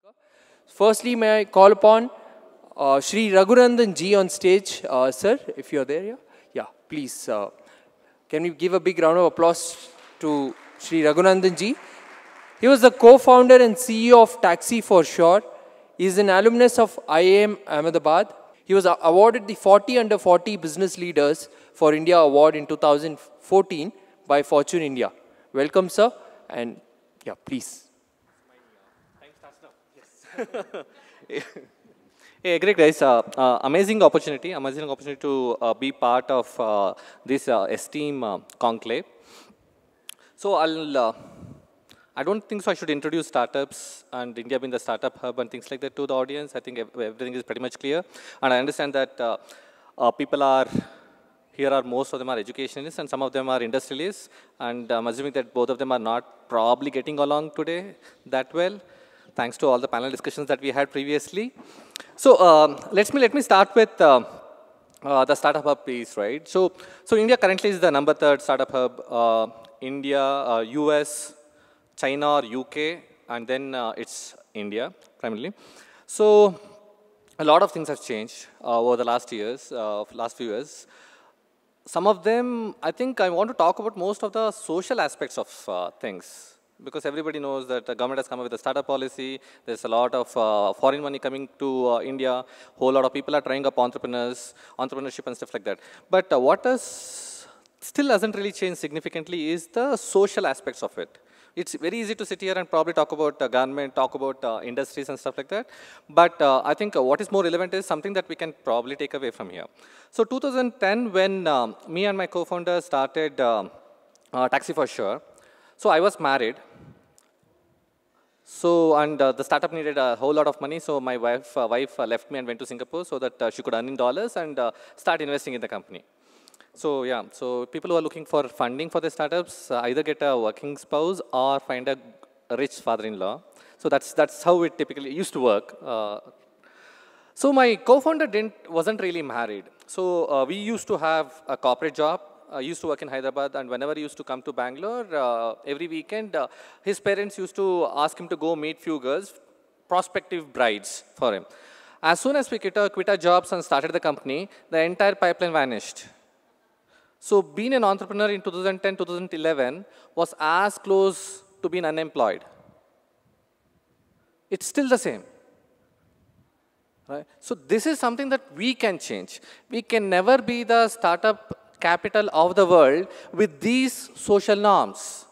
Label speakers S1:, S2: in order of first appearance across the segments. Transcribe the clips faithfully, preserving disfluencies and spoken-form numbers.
S1: Firstly, may I call upon uh, Shri Raghunandan G on stage, uh, sir, if you're there, yeah? Yeah, please. Uh, can we give a big round of applause to Shri Raghunandan G? He was the co-founder and C E O of TaxiForSure. He is an alumnus of I I M Ahmedabad. He was awarded the forty under forty Business Leaders for India Award in two thousand fourteen by Fortune India. Welcome, sir, and yeah, please.
S2: Hey, great guys, uh, uh, amazing opportunity, amazing opportunity to uh, be part of uh, this uh, esteem uh, conclave. So I'll, uh, I don't think so I should introduce startups and India being the startup hub and things like that to the audience. I think everything is pretty much clear. And I understand that uh, uh, people are, here are most of them are educationalists and some of them are industrialists. And I'm assuming that both of them are not probably getting along today that well, thanks to all the panel discussions that we had previously. So um, let me let me start with uh, uh, the startup hub piece, right? So so India currently is the number third startup hub. Uh, India, uh, U S, China or U K, and then uh, it's India primarily. So a lot of things have changed uh, over the last years, uh, last few years. Some of them, I think, I want to talk about most of the social aspects of uh, things. Because everybody knows that the government has come up with a startup policy. There's a lot of uh, foreign money coming to uh, India. Whole lot of people are trying up entrepreneurs, entrepreneurship and stuff like that. But uh, what has still hasn't really changed significantly is the social aspects of it. It's very easy to sit here and probably talk about uh, government, talk about uh, industries and stuff like that. But uh, I think uh, what is more relevant is something that we can probably take away from here. So two thousand ten, when um, me and my co-founder started uh, uh, TaxiForSure, so I was married. So, and uh, the startup needed a whole lot of money, so my wife, uh, wife uh, left me and went to Singapore so that uh, she could earn in dollars and uh, start investing in the company. So, yeah, so people who are looking for funding for their startups uh, either get a working spouse or find a rich father-in-law. So that's, that's how it typically used to work. Uh, so my co-founder didn't, wasn't really married. So uh, we used to have a corporate job. I uh, used to work in Hyderabad, and whenever he used to come to Bangalore, uh, every weekend, uh, his parents used to ask him to go meet few girls, prospective brides for him. As soon as we quit our, quit our jobs and started the company, the entire pipeline vanished. So being an entrepreneur in two thousand ten, two thousand eleven was as close to being unemployed. It's still the same. Right? So this is something that we can change. We can never be the startup capital of the world with these social norms.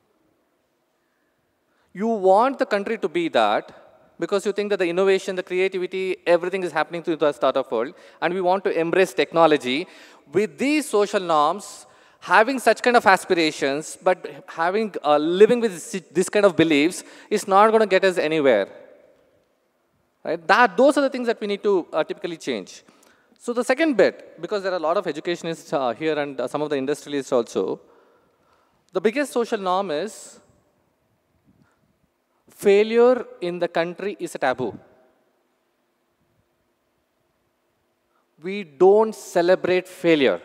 S2: You want the country to be that because you think that the innovation, the creativity, everything is happening through the startup world, and we want to embrace technology. With these social norms, having such kind of aspirations, but having uh, living with this kind of beliefs is not going to get us anywhere. Right? That, those are the things that we need to uh, typically change. So the second bit, because there are a lot of educationists uh, here and uh, some of the industrialists also, the biggest social norm is failure in the country is a taboo. We don't celebrate failure.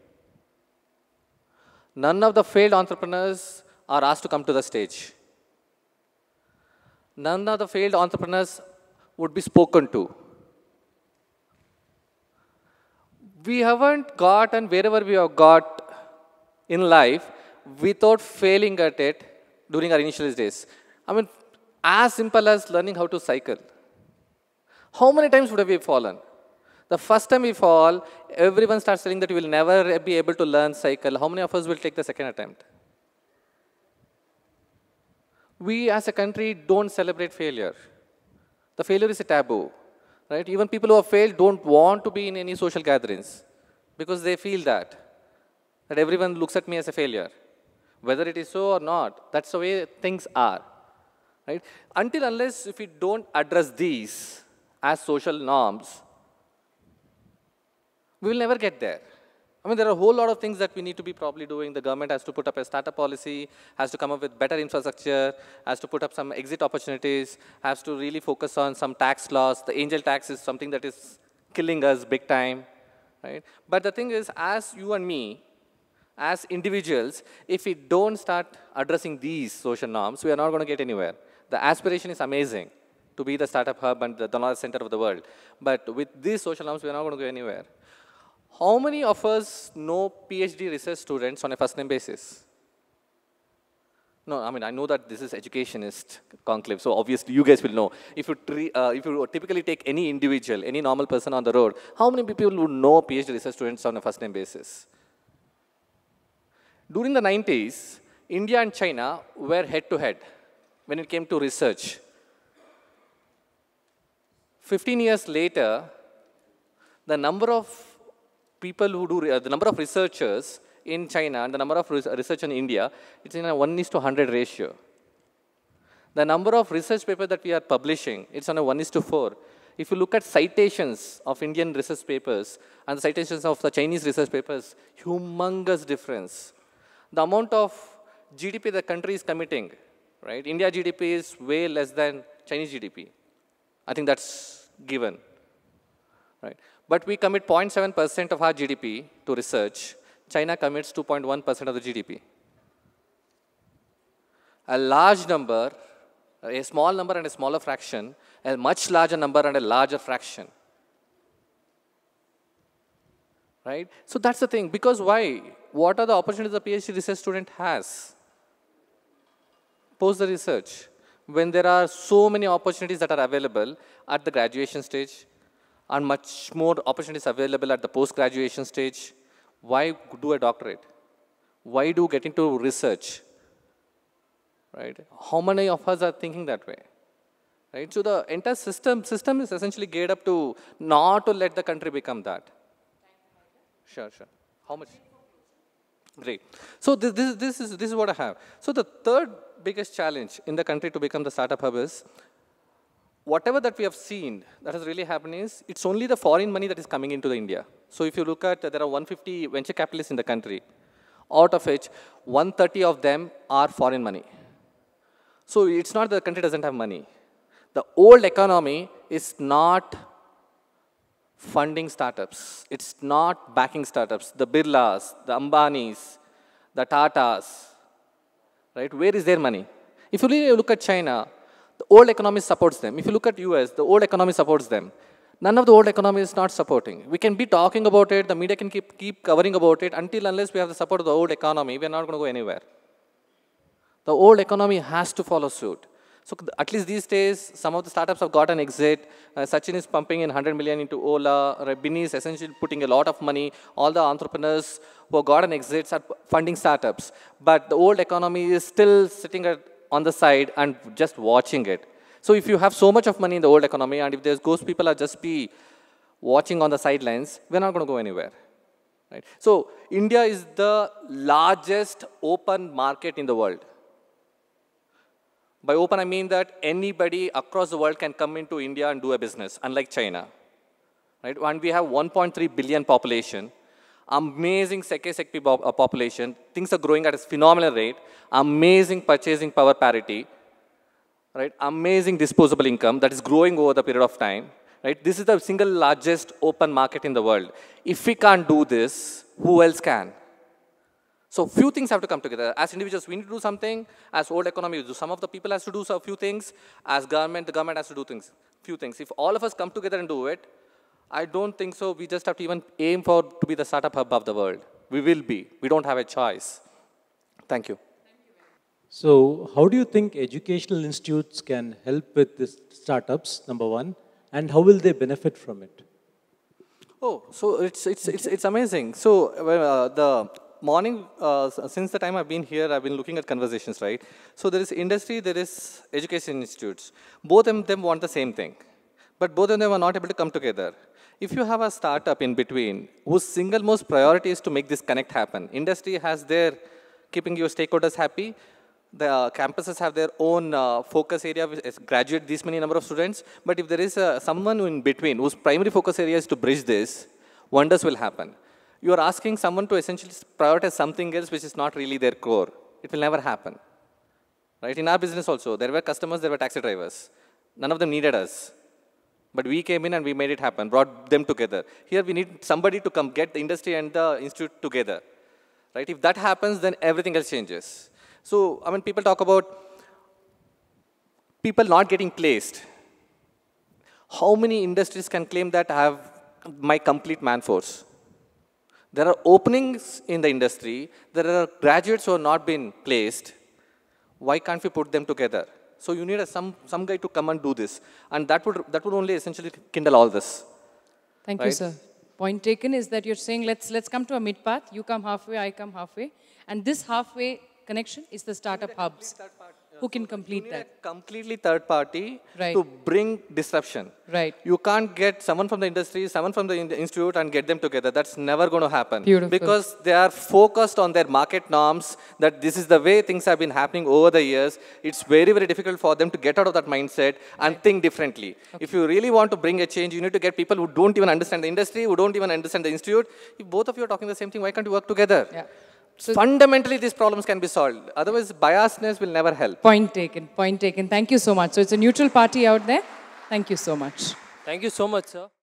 S2: None of the failed entrepreneurs are asked to come to the stage. None of the failed entrepreneurs would be spoken to. We haven't got, and wherever we have got in life, without failing at it during our initial days. I mean, as simple as learning how to cycle. How many times would have we fallen? The first time we fall, everyone starts saying that you will never be able to learn cycle. How many of us will take the second attempt? We as a country don't celebrate failure. The failure is a taboo. Right? Even people who have failed don't want to be in any social gatherings because they feel that, that everyone looks at me as a failure. Whether it is so or not, that's the way things are. Right? Until unless if we don't address these as social norms, we will never get there. I mean, there are a whole lot of things that we need to be probably doing. The government has to put up a startup policy, has to come up with better infrastructure, has to put up some exit opportunities, has to really focus on some tax laws. The angel tax is something that is killing us big time. Right? But the thing is, as you and me, as individuals, if we don't start addressing these social norms, we are not going to get anywhere. The aspiration is amazing to be the startup hub and the, the knowledge center of the world. But with these social norms, we're not going to go anywhere. How many of us know PhD research students on a first name basis? No, I mean, I know that this is educationist conclave, so obviously you guys will know. If you, tre uh, if you typically take any individual, any normal person on the road, how many people would know PhD research students on a first name basis? During the nineties, India and China were head to head when it came to research. fifteen years later, the number of people who do, uh, the number of researchers in China and the number of research in India, it's in a one is to one hundred ratio. The number of research papers that we are publishing, it's on a one is to four. If you look at citations of Indian research papers and the citations of the Chinese research papers, humongous difference. The amount of G D P the country is committing, right? India G D P is way less than Chinese G D P. I think that's given, right? But we commit zero point seven percent of our G D P to research. China commits two point one percent of the G D P. A large number, a small number and a smaller fraction, a much larger number and a larger fraction. Right? So that's the thing. Because why? What are the opportunities a PhD research student has? Post the research. When there are so many opportunities that are available at the graduation stage, and much more opportunities available at the post-graduation stage, why do a doctorate? Why do get into research? Right? How many of us are thinking that way? Right? So the entire system, system is essentially geared up to not to let the country become that. Sure, sure. How much? Great. So this, this, this, is, this is what I have. So the third biggest challenge in the country to become the startup hub is, whatever that we have seen that has really happened is, it's only the foreign money that is coming into the India. So if you look at, uh, there are one hundred fifty venture capitalists in the country, out of which one hundred thirty of them are foreign money. So it's not that the country doesn't have money. The old economy is not funding startups. It's not backing startups. The Birlas, the Ambanis, the Tatas, right? Where is their money? If you really look at China, the old economy supports them. If you look at U S, the old economy supports them. None of the old economy is not supporting. We can be talking about it, the media can keep, keep covering about it, until unless we have the support of the old economy, we are not going to go anywhere. The old economy has to follow suit. So at least these days, some of the startups have got an exit. Uh, Sachin is pumping in one hundred million into Ola. Rabini is essentially putting a lot of money. All the entrepreneurs who have got an exit are funding startups. But the old economy is still sitting at, on the side and just watching it. So if you have so much of money in the old economy, and if there's ghost people are just be watching on the sidelines, we're not going to go anywhere. Right? So India is the largest open market in the world. By open, I mean that anybody across the world can come into India and do a business, unlike China. Right? And we have one point three billion population, amazing Seke Sekpi population, things are growing at a phenomenal rate, amazing purchasing power parity, right? Amazing disposable income that is growing over the period of time. Right? This is the single largest open market in the world. If we can't do this, who else can? So few things have to come together. As individuals, we need to do something. As old economy, we do. Some of the people has to do a few things. As government, the government has to do things. Few things. If all of us come together and do it, I don't think so. We just have to even aim for to be the startup hub of the world. We will be. We don't have a choice. Thank you.
S3: So how do you think educational institutes can help with these startups, number one, and how will they benefit from it?
S2: Oh, so it's, it's, it's, it's amazing. So uh, the morning, uh, since the time I've been here, I've been looking at conversations, right? So there is industry, there is education institutes. Both of them want the same thing, but both of them are not able to come together. If you have a startup in between, whose single most priority is to make this connect happen, industry has their keeping your stakeholders happy, the uh, campuses have their own uh, focus area, which graduate this many number of students, but if there is uh, someone in between whose primary focus area is to bridge this, wonders will happen. You are asking someone to essentially prioritize something else which is not really their core. It will never happen. Right? In our business also, there were customers, there were taxi drivers. None of them needed us. But we came in and we made it happen, brought them together. Here we need somebody to come get the industry and the institute together. Right? If that happens, then everything else changes. So, I mean, people talk about people not getting placed. How many industries can claim that I have my complete man force? There are openings in the industry. There are graduates who have not been placed. Why can't we put them together? So you need a, some, some guy to come and do this. And that would, that would only essentially kindle all this.
S4: Thank
S2: right?
S4: you, sir. Point taken is that you're saying, let's, let's come to a mid-path. You come halfway, I come halfway. And this halfway connection is the startup hubs. Who can complete
S2: you need
S4: that?
S2: A completely third party
S4: right.
S2: to bring disruption.
S4: Right.
S2: You can't get someone from the industry, someone from the in institute and get them together. That's never going to happen.
S4: Beautiful.
S2: Because they are focused on their market norms, that this is the way things have been happening over the years. It's very, very difficult for them to get out of that mindset and right. think differently. Okay. If you really want to bring a change, you need to get people who don't even understand the industry, who don't even understand the institute. If both of you are talking the same thing, why can't you work together?
S4: Yeah. So
S2: fundamentally, these problems can be solved. Otherwise, biasness will never help.
S4: Point taken. Point taken. Thank you so much. So it's a neutral party out there. Thank you so much.
S1: Thank you so much, sir.